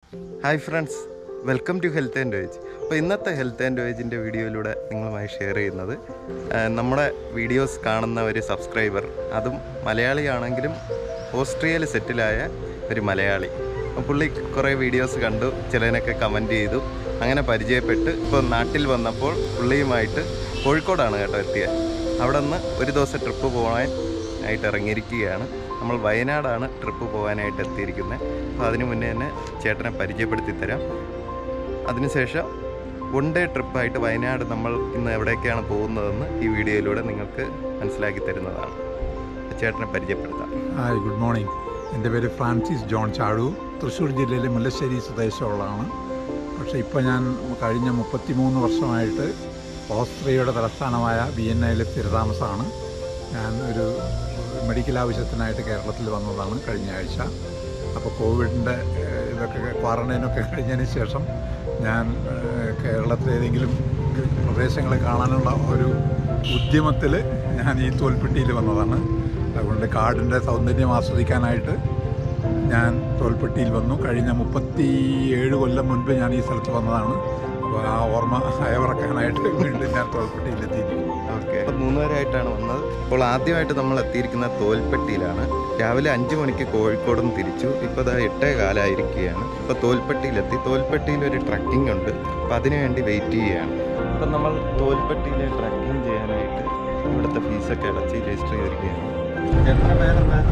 Hi friends, welcome to Health and Voyage. അപ്പോൾ ഇന്നത്തെ health and വേജിൻ്റെ വീഡിയോയിലൂടെ നിങ്ങളുമായി ഷെയർ ചെയ്യുന്നത് നമ്മുടെ വീഡിയോസ് കാണുന്ന ഒരു സബ്സ്ക്രൈബർ, അതും മലയാളിയാണെങ്കിലും ഓസ്ട്രിയയിൽ സെറ്റിലായ ഒരു മലയാളി. പുള്ളി കുറേ വീഡിയോസ് കണ്ടു, ചിലതിനൊക്കെ കമൻറ്റ് ചെയ്തു, അങ്ങനെ പരിചയപ്പെട്ട് ഇപ്പോൾ നാട്ടിൽ വന്നപ്പോൾ പുള്ളിയുമായിട്ട് കോഴിക്കോടാണ് കേട്ടോ എത്തിയത്. അവിടെ നിന്ന് ഒരു ദിവസം ട്രിപ്പ് പോകാനായിട്ട് ഇറങ്ങിയിരിക്കുകയാണ്. നമ്മൾ വയനാടാണ് ട്രിപ്പ് പോകാനായിട്ട് എത്തിയിരിക്കുന്നത്. അപ്പോൾ അതിന് മുന്നേ തന്നെ ചേട്ടനെ പരിചയപ്പെടുത്തി തരാം. അതിനുശേഷം വൺ ഡേ ട്രിപ്പായിട്ട് വയനാട് നമ്മൾ ഇന്ന് എവിടേക്കാണ് പോകുന്നതെന്ന് ഈ വീഡിയോയിലൂടെ നിങ്ങൾക്ക് മനസ്സിലാക്കി തരുന്നതാണ്. ചേട്ടനെ പരിചയപ്പെടുത്താം. Hi, good morning. എൻ്റെ പേര് ഫ്രാൻസിസ് ജോൺ ചാഴു. തൃശ്ശൂർ ജില്ലയിലെ മുല്ലശ്ശേരി സ്വദേശമുള്ളതാണ്. പക്ഷേ ഇപ്പോൾ ഞാൻ കഴിഞ്ഞ 33 വർഷമായിട്ട് ഓസ്ട്രിയയുടെ തലസ്ഥാനമായ വിയന്നയിൽ സ്ഥിരതാമസമാണ്. ഞാൻ ഒരു മെഡിക്കൽ ആവശ്യത്തിനായിട്ട് കേരളത്തിൽ വന്നതാണ് കഴിഞ്ഞ ആഴ്ച. അപ്പോൾ കോവിഡിൻ്റെ ഇതൊക്കെ ക്വാറൻറ്റൈനൊക്കെ കഴിഞ്ഞതിന് ശേഷം ഞാൻ കേരളത്തിലെ ഏതെങ്കിലും പ്രദേശങ്ങളെ കാണാനുള്ള ഒരു ഉദ്യമത്തിൽ ഞാൻ ഈ തോൽപ്പെട്ടിയിൽ വന്നതാണ്. അതുകൊണ്ട് കാടിൻ്റെ സൗന്ദര്യം ആസ്വദിക്കാനായിട്ട് ഞാൻ തോൽപ്പെട്ടിയിൽ വന്നു. കഴിഞ്ഞ 37 കൊല്ലം മുൻപ് ഞാൻ ഈ സ്ഥലത്ത് വന്നതാണ്. അപ്പോൾ ആ ഓർമ്മ അയവിറക്കാനായിട്ട് വീണ്ടും ഞാൻ തോൽപ്പെട്ടിയിലെത്തിയിരിക്കുന്നു. ഓക്കെ, 3 പേരായിട്ടാണ് വന്നത്. അപ്പോൾ ആദ്യമായിട്ട് നമ്മൾ എത്തിയിരിക്കുന്നത് തോൽപ്പെട്ടിയിലാണ്. രാവിലെ 5 മണിക്ക് കോഴിക്കോട് നിന്ന് തിരിച്ചു. ഇപ്പോൾ അത് 8:15 ഇപ്പോൾ തോൽപ്പെട്ടിയിലെത്തി. തോൽപ്പെട്ടിയിൽ ഒരു ട്രക്കിംഗ് ഉണ്ട്, അപ്പോൾ അതിനുവേണ്ടി വെയിറ്റ് ചെയ്യുകയാണ്. ഇപ്പം നമ്മൾ തോൽപ്പെട്ടിയിലെ ട്രക്കിംഗ് ചെയ്യാനായിട്ട് ഇവിടുത്തെ ഫീസൊക്കെ അടച്ച് രജിസ്റ്റർ ചെയ്തിരിക്കുകയാണ്. എത്ര പേരെന്താ?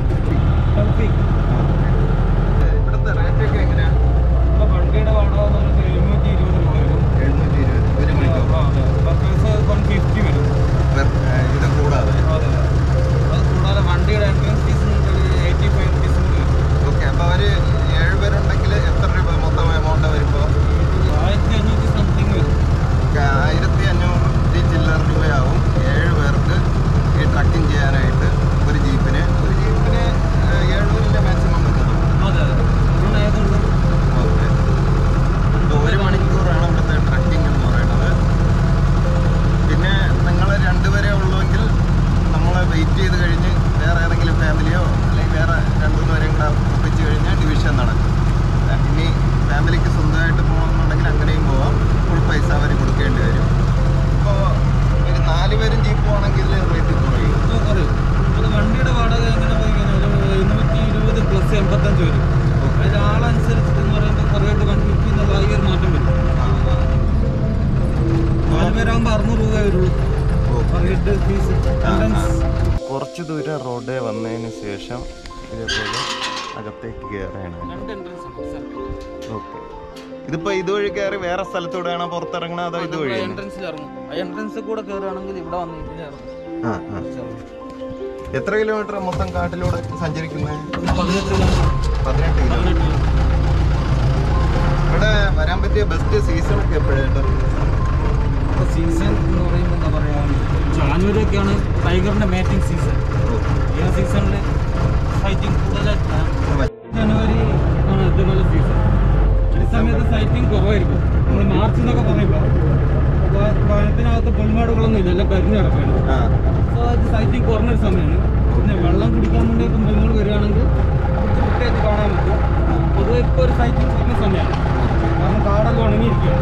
ഇവിടുത്തെ റേറ്റൊക്കെ എങ്ങനെയാണ്? ഇപ്പോൾ വണ്ടിയുടെ വാടക 720 രൂപ വരും. 720 ഒരു മണിക്കൂർ. ബസ്സസ് 150 വരും. ഇത് കൂടാതെ അത് കൂടാതെ വണ്ടിയുടെ എൻട്രൻസ് ഫീസ് 85 റുപ്പീസ് കൂടി വരും. ഓക്കെ, അപ്പോൾ അവർ 7 പേരുണ്ടെങ്കിൽ എത്ര രൂപ മൊത്തം എമൗണ്ട് വരുമ്പോൾ? 1500 സംതിങ് വരും. 1500 ചില്ലറ രൂപയാവും 7 പേർക്ക് ഈ ട്രക്കിംഗ് ചെയ്യാനായിട്ട്. ഒരു ജീപ്പിന് 700 മാക്സിമം വരുന്നത്. അതെ അതെ, ആയതുകൊണ്ട് ഓക്കെ, അപ്പോൾ 1 മണിക്കൂറാണ് ഇവിടുത്തെ ട്രക്കിംഗ് എന്ന് പറയുന്നത്. പിന്നെ നിങ്ങൾ 2 പേരേ ഉള്ളുവെങ്കിൽ നമ്മൾ വെയിറ്റ് ചെയ്ത് കഴിഞ്ഞ് വേറെ ഏതെങ്കിലും ഫാമിലിയോ അല്ലെങ്കിൽ വേറെ 2-3 പേരെയും കൂടെ ഒപ്പിച്ച് കഴിഞ്ഞാൽ ഡിവിഷൻ നടക്കും. ഇനി ഫാമിലിക്ക് സ്വന്തമായിട്ട് പോകണമെന്നുണ്ടെങ്കിൽ അങ്ങനെയും പോവാം. ഫുൾ പൈസ അവർ കൊടുക്കേണ്ടി വരും. ഇപ്പോൾ ഒരു 4 പേരും ജീപ്പ് പോകണമെങ്കിൽ റേറ്റ് കുറയും. അത് വണ്ടിയുടെ വാടക എങ്ങനെ പോയി കഴിഞ്ഞാൽ 720 പ്ലസ് 85 വരും. അതിൽ ആളനുസരിച്ചിട്ട് എന്ന് പറയുമ്പോൾ കുറേയായിട്ട് 150 എന്നുള്ള ഈ ഒരു മാറ്റം വരും. 4 പേരാകുമ്പോൾ 600 രൂപ വരുള്ളൂ. ഫീസ് കുറച്ച് ദൂരം റോഡ് വന്നതിന് ശേഷം ഇതേപോലെ അകത്തേക്ക് കയറാനാണ്. 2 എൻട്രൻസ് ഉണ്ട്. ഓക്കെ, ഇതിപ്പോൾ ഇതുവഴി കയറി വേറെ സ്ഥലത്തൂടെയാണോ പുറത്തിറങ്ങണോ അതോ ഇതുവഴി? എൻട്രൻസിൽ ഇറങ്ങും. ആ എൻട്രൻസിൽ കൂടെ കയറുകയാണെങ്കിൽ ഇവിടെ വന്ന് എത്ര കിലോമീറ്റർ മൊത്തം കാട്ടിലൂടെ സഞ്ചരിക്കുന്നത്? 18 കിലോമീറ്റർ. 18 കിലോമീറ്റർ. ഇവിടെ വരാൻ പറ്റിയ ബെസ്റ്റ് സീസണൊക്കെ എപ്പോഴായിട്ട്? സീസൺ എന്ന് പറയുമ്പോൾ എന്താ പറയുക, ജാനുവരി ഒക്കെയാണ് ടൈഗറിൻ്റെ മേറ്റിംഗ് സീസൺ. ഈ സീസണിൽ സൈറ്റിംഗ് കൂടുതലായിട്ട് ജനുവരി ആണ് ഏറ്റവും നല്ല സീസൺ. ഈ സമയത്ത് സൈറ്റിംഗ് കുറവായിരിക്കും. നമ്മൾ മാർച്ച് എന്നൊക്കെ പറയുമ്പോൾ വനത്തിനകത്ത് പുൽമേടുകളൊന്നും ഇല്ല, എല്ലാം കരിഞ്ഞ് കിടക്കുകയാണ്. സോ അത് സൈറ്റിംഗ് കുറഞ്ഞൊരു സമയമാണ്. പിന്നെ വെള്ളം കുടിക്കാൻ വേണ്ടിയിട്ട് മൃഗങ്ങൾ വരികയാണെങ്കിൽ കൃത്യമായിട്ട് കാണാൻ പറ്റും. പൊതുവെ ഇപ്പോൾ ഒരു സൈറ്റിംഗ് കുറഞ്ഞ സമയമാണ്, കാരണം കാടെല്ലാം ഉണങ്ങിയിരിക്കുകയാണ്.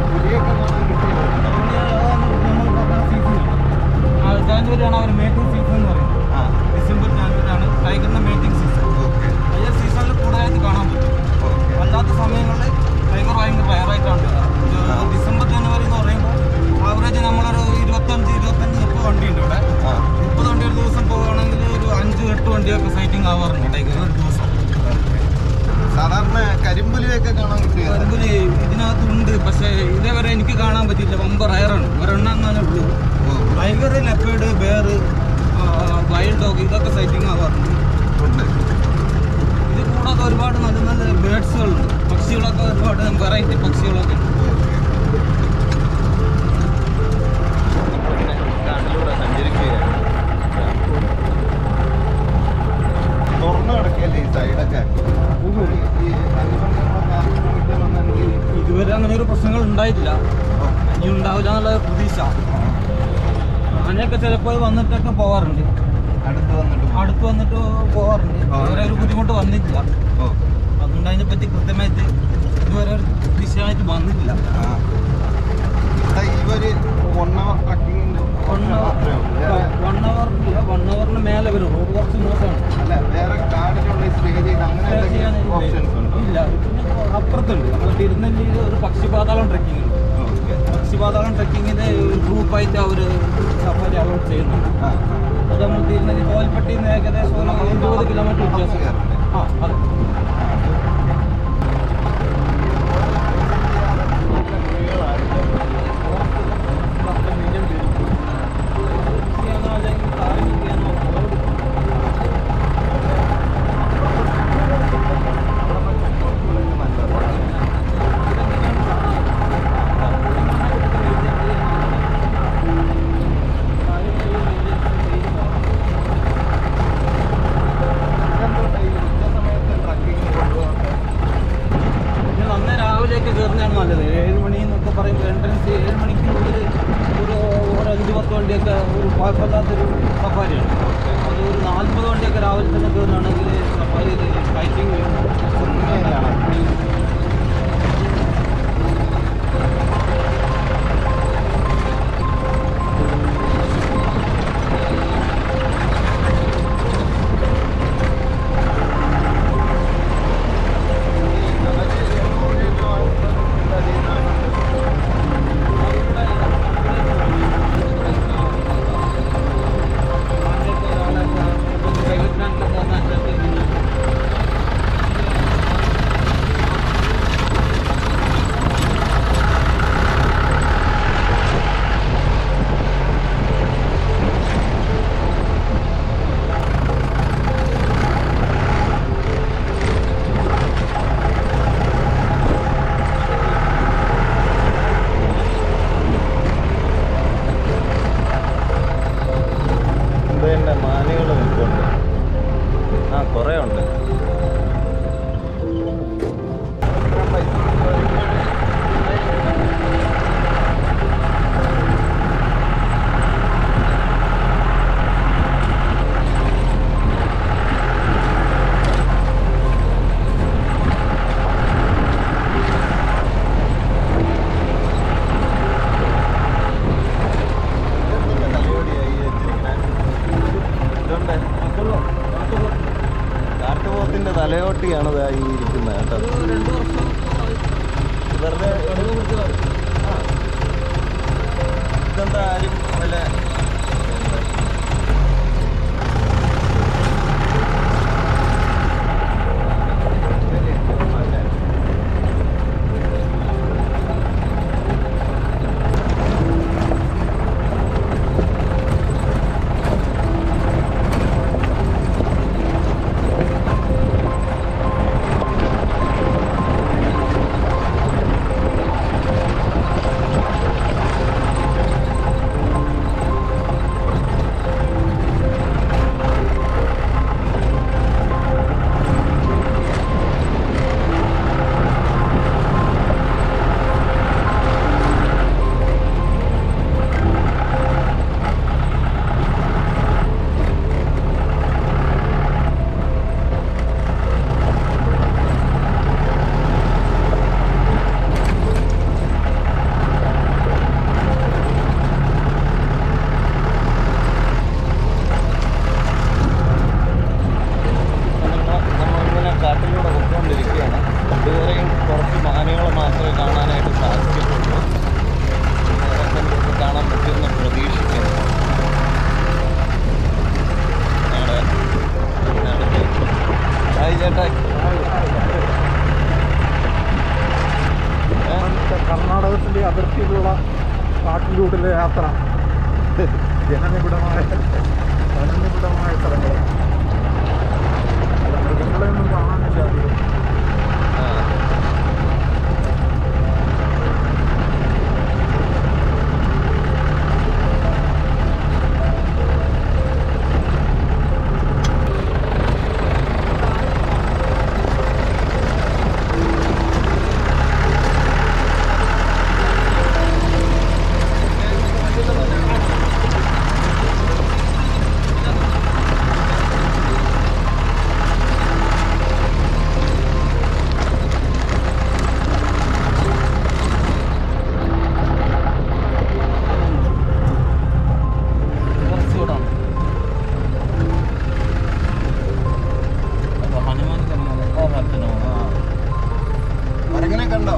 ജാനുവരിയാണ് അവർ മേറ്റിംഗ് സീസൺ എന്ന് പറയുന്നത്. ഡിസംബർ ജാനുവരിയാണ് ടൈഗറിൻ്റെ മേറ്റിംഗ് സീസൺ. ഈ സീസണിൽ കൂടുതലായിട്ട് കാണാൻ പറ്റും. അല്ലാത്ത സമയങ്ങളിൽ ടൈഗർ ഭയങ്കര റയറായിട്ടാണ്. ഡിസംബർ ജനുവരി എന്ന് പറയുമ്പോൾ ആവറേജ് നമ്മളൊരു 25-30 വണ്ടിയുണ്ട് ഇവിടെ. 30 വണ്ടി ഒരു ദിവസം പോവുകയാണെങ്കിൽ ഒരു 5-8 വണ്ടിയൊക്കെ സൈറ്റിംഗ് ആവാറുണ്ട് ടൈഗർ ഒരു ദിവസം. സാധാരണ കരിമ്പുലിയൊക്കെ കാണാൻ കിട്ടിയ കരിമ്പുലി ഇതിനകത്തുണ്ട്, പക്ഷേ ഇതേവരെ എനിക്ക് കാണാൻ പറ്റിയില്ല. വമ്പ റയറാണ്, ഒരെണ്ണം തന്നെ ഉള്ളൂ. Tiger, leopard, bear, wild dog ഇതൊക്കെ സൈറ്റിംഗ് ആവാറുണ്ട്. ഇത് കൂടാതെ ഒരുപാട് നല്ല നല്ല ബേഡ്സുകളുണ്ട്, പക്ഷികളൊക്കെ ഒരുപാട് വെറൈറ്റി പക്ഷികളൊക്കെ ഉണ്ട്. കാട്ടിലൂടെ സഞ്ചരിക്കുകയാണ്. തുറന്നു കിടക്കല്ലേ ഈ സൈഡൊക്കെ? ഇതുവരെ അങ്ങനെ ഒരു പ്രശ്നങ്ങൾ ഉണ്ടായിട്ടില്ല, ഇനി ഉണ്ടാവില്ല എന്നുള്ള പ്രതീക്ഷ. ആനയൊക്കെ ചിലപ്പോൾ വന്നിട്ടൊക്കെ പോവാറുണ്ട്, അടുത്ത് വന്നിട്ട് പോവാറുണ്ട്. വേറെ ഒരു ബുദ്ധിമുട്ട് വന്നിട്ടില്ല. അതുകൊണ്ട് അതിനെപ്പറ്റി കൃത്യമായിട്ട് ആയിട്ട് വന്നിട്ടില്ല. ഇവര് 1 hour ട്രക്കിങ്ങിന്റെ 1 hourന് മേലെ വരും. റോഡ് കുറച്ച് മോശമാണ്. അല്ല വേറെ കാടിനുള്ള സ്റ്റേ ചെയ്ത് അങ്ങനെ ഓപ്ഷൻസ് ഉണ്ടോ? ഇല്ല. പിന്നെ അപ്പുറത്തുണ്ട് നമ്മൾ തിരുനെല്ലിയിൽ ഒരു പക്ഷിപാതാളം ട്രക്കിംഗ് ഉണ്ട്. പക്ഷിപാതാളം ട്രക്കിങ്ങിന്റെ ഒരു ഗ്രൂപ്പായിട്ട് അവർ സഫാരി അലോട്ട് ചെയ്യുന്നുണ്ട്. അത് നമ്മൾ തിരുനെല്ലി തോൽപ്പെട്ടിയിൽ നിന്ന് ഏകദേശം 20 കിലോമീറ്റർ വ്യത്യാസം. അതെ. നല്ലത് 7 മണി എന്നൊക്കെ പറയുമ്പോൾ എൻട്രൻസ് 7 മണിക്കുള്ളിൽ ഒരു 5-10 വണ്ടിയൊക്കെ ഒരു കുഴപ്പമില്ലാത്തൊരു സഫാരിയാണ്. അത് ഒരു 40 വണ്ടിയൊക്കെ രാവിലെ തന്നെ കയറുകയാണെങ്കിൽ സഫാരി ഹൈക്കിങ് തലയോട്ടിയാണ് ഈ ഇരിക്കുന്നത് കേട്ടോ. വെറുതെ ഇതെന്താ ആരും വല്ല കർണാടകത്തിൻ്റെ അതിർത്തിയിലുള്ള കാട്ടിലൂടെയുള്ള യാത്ര ജനനിബിഡമായ സ്ഥലങ്ങൾ. മൃഗങ്ങളെയൊന്നും കാണാനില്ല അധികം. കണ്ടോ?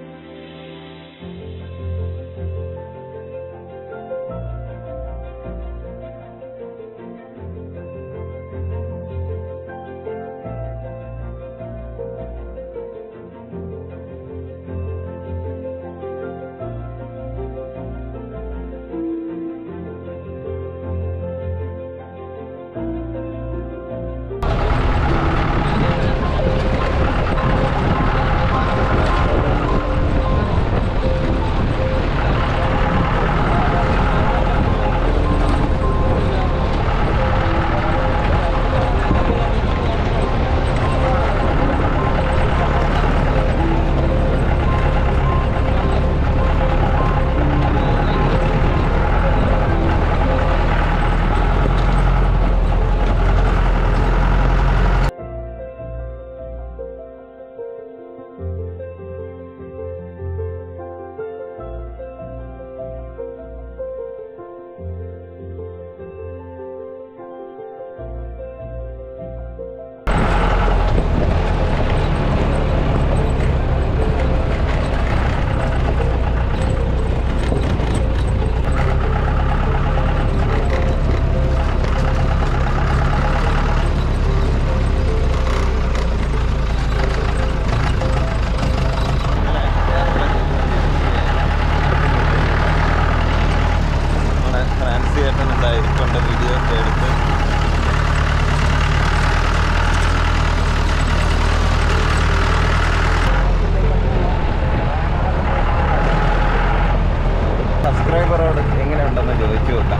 സബ്സ്ക്രൈബറോട് എങ്ങനെയുണ്ടെന്ന് ചോദിച്ചു നോക്കാം.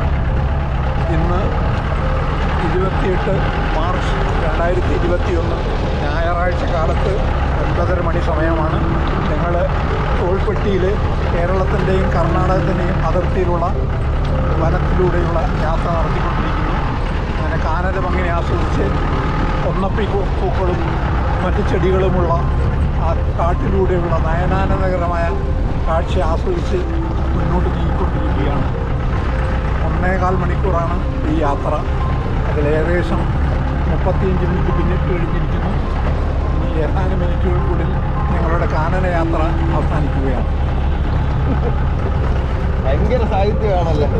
ഇന്ന് 28 മാർച്ച് 2021 ഞായറാഴ്ച കാലത്ത് 9:30 മണി സമയമാണ്. ഞങ്ങൾ തോൾപ്പെട്ടിയിൽ കേരളത്തിൻ്റെയും കർണാടകത്തിൻ്റെയും അതിർത്തിയിലുള്ള വനത്തിലൂടെയുള്ള യാത്ര നടത്തിക്കൊണ്ടിരിക്കുന്നു. അങ്ങനെ കാനന ഭംഗിനെ ആസ്വദിച്ച് ഒന്നപ്പി പൂക്കളും മറ്റ് ചെടികളുമുള്ള ആ കാട്ടിലൂടെയുള്ള നയനാനന്ദകരമായ കാഴ്ച ആസ്വദിച്ച് മുന്നോട്ട് നീങ്ങിക്കൊണ്ടിരിക്കുകയാണ്. 1.25 മണിക്കൂറാണ് ഈ യാത്ര. അതിലേകദേശം 35 മിനിറ്റ് പിന്നിട്ട് കഴിഞ്ഞിരിക്കുന്നു. ഇനി ഏതാനും മിനിറ്റുകൾക്കുള്ളിൽ ഞങ്ങളുടെ കാനന യാത്ര അവസാനിക്കുകയാണ്. ഭയങ്കര സാഹിത്യമാണല്ലോ.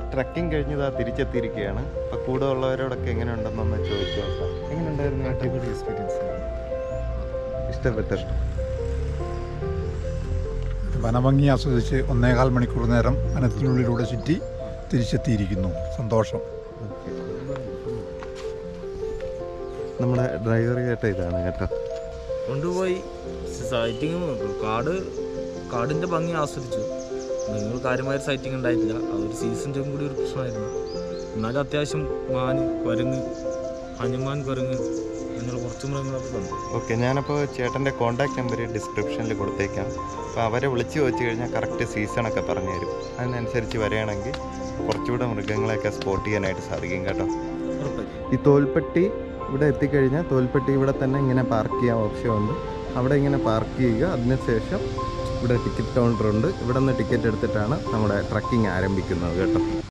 ട്രക്കിംഗ് കഴിഞ്ഞതാ തിരിച്ചെത്തിയിരിക്കുകയാണ്. അപ്പോൾ കൂടെ ഉള്ളവരോടൊക്കെ എങ്ങനെയുണ്ടെന്നൊന്ന് ചോദിച്ചു നോക്കാം. എങ്ങനെയുണ്ടായിരുന്നു? അടിപൊളി എക്സ്പീരിയൻസ്. ഇഷ്ടപ്പെട്ടു. വനഭംഗി ആസ്വദിച്ച് 1.25 മണിക്കൂർ നേരം വനത്തിനുള്ളിലൂടെ ചുറ്റി തിരിച്ചെത്തിയിരിക്കുന്നു. സന്തോഷം. നമ്മുടെ ഡ്രൈവർ ചേട്ടാ ഇതാണ് കേട്ടോ. കൊണ്ടുപോയി സൈറ്റിങ് കാടിൻ്റെ ഭംഗി ആസ്വദിച്ചു. നിങ്ങൾ കാര്യമായ സൈറ്റിങ് ഉണ്ടായിട്ടില്ല. അതൊരു സീസണിൻ്റെ കൂടി ഒരു പ്രശ്നമായിരുന്നു. എന്നാലും അത്യാവശ്യം മാന്, കുരങ്ങ്, ഹനുമാൻ കുരങ്ങ് അങ്ങനെയുള്ള കുറച്ച് മൃഗങ്ങളൊക്കെ കണ്ടു. ഓക്കെ, ഞാനപ്പോൾ ചേട്ടൻ്റെ കോൺടാക്ട് നമ്പർ ഡിസ്ക്രിപ്ഷനിൽ കൊടുത്തേക്കാം. അപ്പോൾ അവരെ വിളിച്ച് ചോദിച്ചു കഴിഞ്ഞാൽ കറക്റ്റ് സീസണൊക്കെ പറഞ്ഞു തരും. അതിനനുസരിച്ച് വരികയാണെങ്കിൽ കുറച്ചുകൂടെ മൃഗങ്ങളെയൊക്കെ സ്പോട്ട് ചെയ്യാനായിട്ട് സാധിക്കും കേട്ടോ. ഈ തോൽപ്പെട്ടി ഇവിടെ എത്തിക്കഴിഞ്ഞാൽ തോൽപ്പെട്ടി ഇവിടെ തന്നെ ഇങ്ങനെ പാർക്ക് ചെയ്യാൻ ഓപ്ഷൻ ഉണ്ട്. അവിടെ ഇങ്ങനെ പാർക്ക് ചെയ്യുക. അതിനുശേഷം ഇവിടെ ടിക്കറ്റ് കൗണ്ടറുണ്ട്. ഇവിടെ നിന്ന് ടിക്കറ്റ് എടുത്തിട്ടാണ് നമ്മുടെ ട്രക്കിംഗ് ആരംഭിക്കുന്നത് കേട്ടോ.